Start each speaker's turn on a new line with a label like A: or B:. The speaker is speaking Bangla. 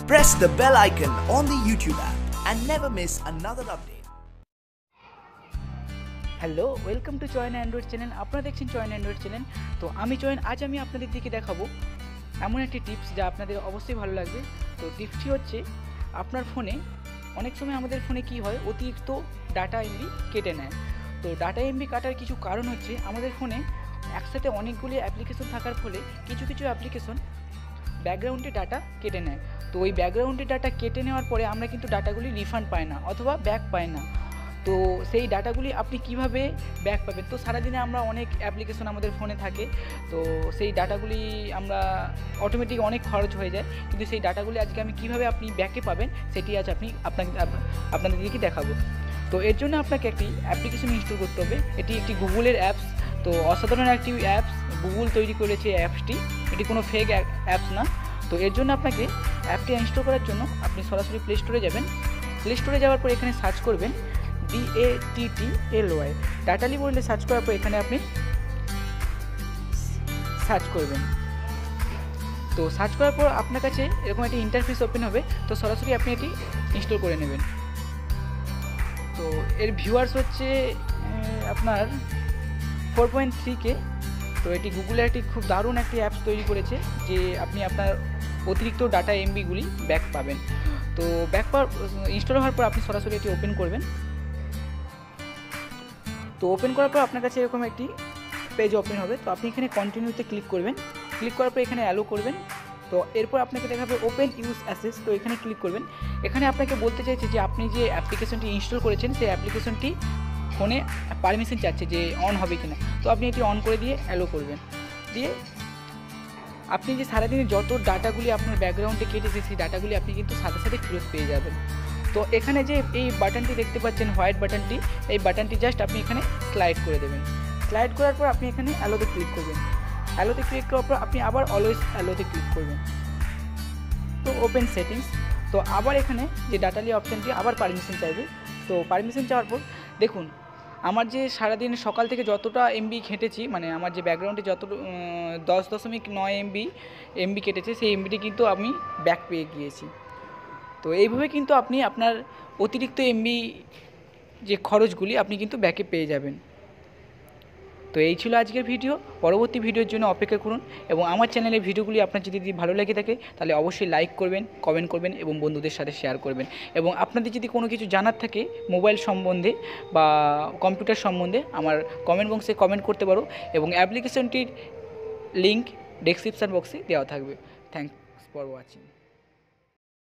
A: Press the bell icon on the YouTube app and never miss another update.
B: Hello, welcome to Chayan android channel. আপনারা দেখছেন চয়ন অ্যান্ড্রয়েড চ্যানেল। তো আমি চয়ন, আজ আমি আপনাদের দিকে দেখাবো এমন একটি টিপস যা আপনাদের অবশ্যই ভালো লাগবে। তো টিপসটি হচ্ছে, আপনার ফোনে অনেক সময় আমাদের ফোনে কি হয়, অতিরিক্ত ডাটা এমবি কেটে নেয়। তো ডাটা এমবি কাটার কিছু কারণ হচ্ছে, আমাদের ফোনে একসাথে অনেকগুলি অ্যাপ্লিকেশন থাকার ফলে কিছু অ্যাপ্লিকেশন ব্যাকগ্রাউন্ডে ডাটা কেটে নেয়। তো ওই ব্যাকগ্রাউন্ডে ডাটা কেটে নেওয়ার পরে আমরা কিন্তু ডাটাগুলি রিফান্ড পাই না অথবা ব্যাক পাই না। তো সেই ডাটাগুলি আপনি কিভাবে ব্যাক পাবেন? তো সারাদিনে আমরা অনেক অ্যাপ্লিকেশন আমাদের ফোনে থাকে, তো সেই ডাটাগুলি আমরা অটোমেটিক অনেক খরচ হয়ে যায়, কিন্তু সেই ডাটাগুলি আজকে আমি কিভাবে আপনি ব্যাকে পাবেন সেটি আজ আপনাদের দিকে দেখাবো। তো এর জন্য আপনাকে একটি অ্যাপ্লিকেশন ইনস্টল করতে হবে। এটি একটি গুগলের অ্যাপস। তো অসাধারণ একটি অ্যাপস, গুগল তৈরি করেছে অ্যাপসটি, এটি কোনো ফেক অ্যাপস না। তো এর জন্য আপনাকে অ্যাপটি ইনস্টল করার জন্য আপনি সরাসরি প্লে স্টোরে যাবেন। প্লে স্টোরে যাওয়ার পর এখানে সার্চ করবেন DATTLY, ডাটালি বলে সার্চ করার পর এখানে আপনি সার্চ করবেন। তো সার্চ করার পর আপনার কাছে এরকম একটি ইন্টারফেস ওপেন হবে। তো সরাসরি আপনি এটি ইনস্টল করে নেবেন। তো এর ভিউয়ার্স হচ্ছে আপনার 4.3K। তো এটি গুগলের একটি খুব দারুণ একটি অ্যাপস তৈরি করেছে, যে আপনি আপনার অতিরিক্ত ডাটা এমবিগুলি ব্যাক পাবেন। তো ব্যাক পাওয়ার ইনস্টল হওয়ার পর আপনি সরাসরি এটি ওপেন করবেন। তো ওপেন করার পর আপনার কাছে এরকম একটি পেজ ওপেন হবে। তো আপনি এখানে কন্টিনিউতে ক্লিক করবেন। ক্লিক করার পর এখানে অ্যালো করবেন। তো এরপর আপনাকে দেখাবে ওপেন ইউজ অ্যাসেস। তো এখানে ক্লিক করবেন। এখানে আপনাকে বলতে চাইছে যে আপনি যে অ্যাপ্লিকেশনটি ইনস্টল করেছেন সেই অ্যাপ্লিকেশনটি ফোনে পারমিশন চাচ্ছে যে অন হবে কিনা। তো আপনি এটি অন করে দিয়ে অ্যালো করবেন। দিয়ে আপনি যে সারাদিনে যত ডাটাগুলি আপনার ব্যাকগ্রাউন্ডে কেটেছে সেই ডাটাগুলি আপনি কিন্তু সাথে সাথে ফেরত পেয়ে যাবেন। তো এখানে যে এই বাটনটি দেখতে পাচ্ছেন, হোয়াইট বাটনটি, এই বাটনটি জাস্ট আপনি এখানে স্লাইড করে দেবেন। স্লাইড করার পর আপনি এখানে অ্যালোতে ক্লিক করবেন। অ্যালোতে ক্লিক করার পর আপনি আবার অলওয়েজ অ্যালোতে ক্লিক করবেন। তো ওপেন সেটিংস। তো আবার এখানে যে ডাটালি অপশানটি আবার পারমিশন চাইবে। তো পারমিশন চাওয়ার পর দেখুন, আমার যে সারাদিন সকাল থেকে যতটা এমবি ঘেঁটেছি, মানে আমার যে ব্যাকগ্রাউন্ডে যত 10.9 এমবি কেটেছে, সেই এমবিটি কিন্তু আমি ব্যাক পেয়ে গিয়েছি। তো এইভাবে কিন্তু আপনি আপনার অতিরিক্ত এমবি যে খরচগুলি আপনি কিন্তু ব্যাকে পেয়ে যাবেন। তো এই ছিল আজকের ভিডিও। পরবর্তী ভিডিওর জন্য অপেক্ষা করুন, এবং আমার চ্যানেলের ভিডিওগুলি আপনার যদি ভালো লেগে থাকে তাহলে অবশ্যই লাইক করবেন, কমেন্ট করবেন এবং বন্ধুদের সাথে শেয়ার করবেন। এবং আপনাদের যদি কোনো কিছু জানার থাকে মোবাইল সম্বন্ধে বা কম্পিউটার সম্বন্ধে, আমার কমেন্ট বক্সে কমেন্ট করতে পারো, এবং অ্যাপ্লিকেশনটির লিঙ্ক ডেসক্রিপশান বক্সে দেওয়া থাকবে। Thanks for watching.